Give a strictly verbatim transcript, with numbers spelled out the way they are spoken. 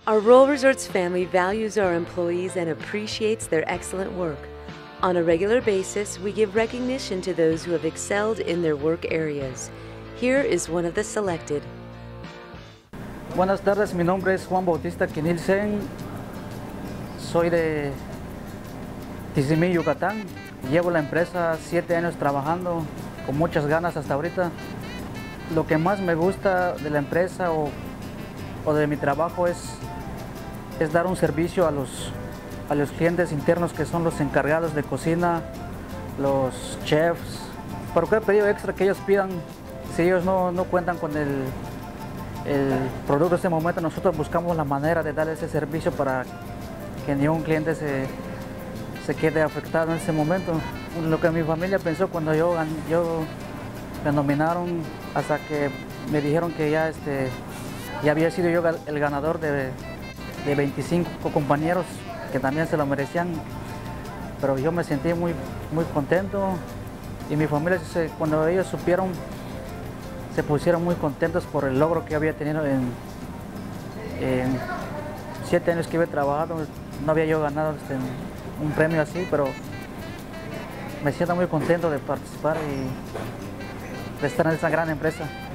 Our Royal Resorts family values our employees and appreciates their excellent work. On a regular basis, we give recognition to those who have excelled in their work areas. Here is one of the selected. Buenas tardes, mi nombre es Juan Bautista Quinilsen. Soy de Tizimín, Yucatán. Llevo la empresa siete años trabajando con muchas ganas hasta ahorita. Lo que más me gusta de la empresa o, o de mi trabajo es, es dar un servicio a los, a los clientes internos, que son los encargados de cocina, los chefs. Por cualquier pedido extra que ellos pidan, si ellos no, no cuentan con el, el producto en este momento, nosotros buscamos la manera de dar ese servicio para que ningún cliente se, se quede afectado en ese momento. Lo que mi familia pensó cuando yo, yo me nominaron, hasta que me dijeron que ya, este, ya había sido yo el ganador de, de veinticinco compañeros que también se lo merecían, pero yo me sentí muy, muy contento, y mi familia, cuando ellos supieron, se pusieron muy contentos por el logro que había tenido en, en siete años que había trabajado. No había yo ganado este, un premio así, pero me siento muy contento de participar y de estar en esta gran empresa.